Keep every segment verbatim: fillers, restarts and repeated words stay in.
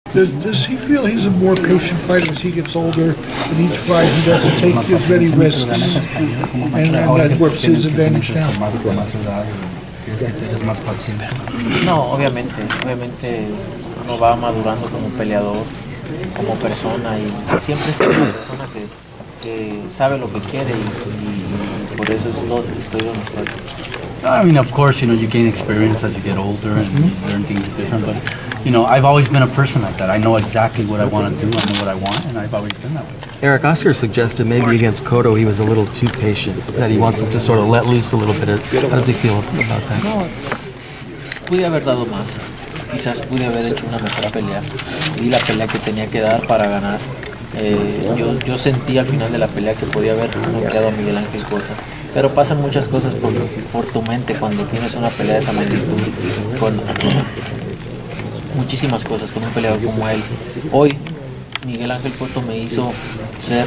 Does, does he feel he's a more patient fighter as he gets older? In each fight, he doesn't take as many risks, and, and that works to his advantage now. No, obviamente, obviamente uno va madurando como peleador, como persona, y siempre es una persona que, que sabe lo que quiere, y, y por eso estoy, estoy donde estoy. I mean, of course, you know, you gain experience as you get older and you learn things different, but, you know, I've always been a person like that. I know exactly what I want to do, I know what I want, and I've always been that way. Eric, Oscar suggested maybe against Cotto he was a little too patient, that he wants him to sort of let loose a little bit. How does he feel about that? No, pude haber dado más. Quizás pude haber hecho una mejor pelea. Di la pelea que tenía que dar para ganar. Eh, yo, yo sentí al final de la pelea que podía haber noqueado a Miguel Ángel Cotto. Pero pasan muchas cosas por, por tu mente cuando tienes una pelea de esa magnitud. Con muchísimas cosas con un peleador como él. Hoy, Miguel Ángel Cotto me hizo ser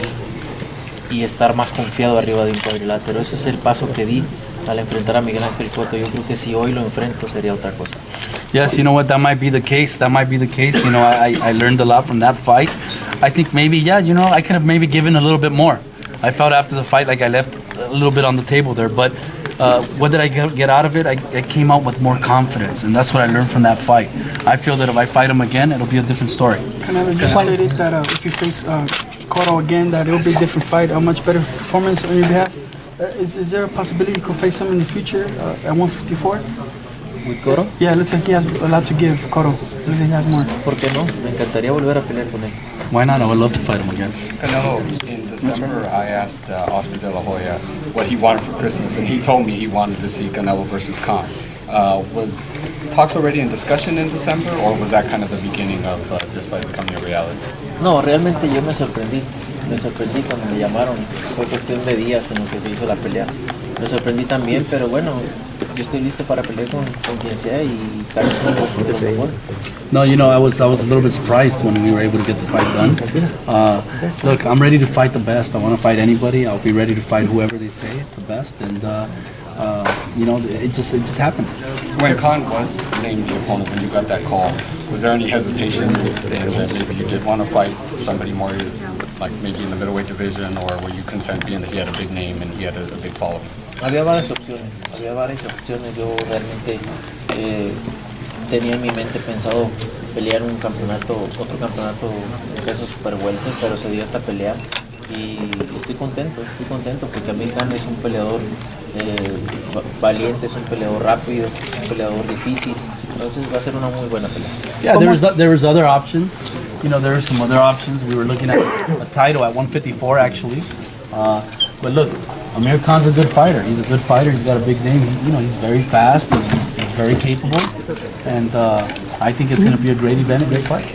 y estar más confiado arriba de un cuadrilátero. Ese es el paso que di al enfrentar a Miguel Ángel Cotto. Yo creo que si hoy lo enfrento sería otra cosa. Yes, you know what, that might be the case, that might be the case. You know, I, I learned a lot from that fight. I think maybe, yeah, you know, I could have maybe given a little bit more. I felt after the fight like I left a little bit on the table there, but uh, what did I get out of it? I, I came out with more confidence, and that's what I learned from that fight. I feel that if I fight him again, it'll be a different story. Canelo just stated that uh, if you face uh, Cotto again, that it'll be a different fight, a much better performance on your behalf. Uh, is, is there a possibility you could face him in the future uh, at one fifty-four? ¿With Cotto? Yeah, it looks like he has a lot to give, Cotto. Looks like he has more. ¿Por qué no? Me encantaría volver a pelear con él. Why not? I would love to fight him again. Canelo, in December, I asked uh, Oscar De La Hoya what he wanted for Christmas, and he told me he wanted to see Canelo versus Khan. Uh, was talks already in discussion in December, or was that kind of the beginning of uh, this fight becoming a reality? No, realmente yo me sorprendí. Me sorprendí cuando me llamaron. Fue cuestión de días en lo que se hizo la pelea. Me sorprendí también, pero bueno, yo estoy listo para pelear con, con quien sea y cada uno lo mejor. No, you know, I was I was a little bit surprised when we were able to get the fight done. Uh, look, I'm ready to fight the best. I want to fight anybody. I'll be ready to fight whoever they say the best, and uh, uh, you know, it just it just happened. When Khan was named the opponent, when you got that call, was there any hesitation that maybe you did want to fight somebody more, like maybe in the middleweight division, or were you content being that he had a big name and he had a, a big following? Había varias opciones, había varias opciones. Yo realmente eh, tenía en mi mente pensado pelear un campeonato, otro campeonato de peso super welter, pero se dio esta pelea y estoy contento, estoy contento porque Amir Khan es un peleador eh, valiente, es un peleador rápido, un peleador difícil, entonces va a ser una muy buena pelea. Yeah, there was there was other options. You know, there were some other options. We were looking at a title at one fifty-four actually, uh, but look. Amir Khan's a good fighter. He's a good fighter. He's got a big name. He, you know, he's very fast and he's, he's very capable. And uh, I think it's going to be a great event, a great fight.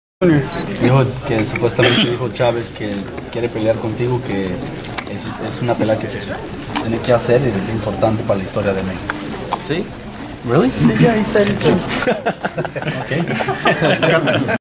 Dijo que supuestamente dijo Chávez que quiere pelear contigo, que es, es una pelea que se, se tiene que hacer y es importante para la historia de México. ¿Sí? Really? Yeah, he said it too. Okay.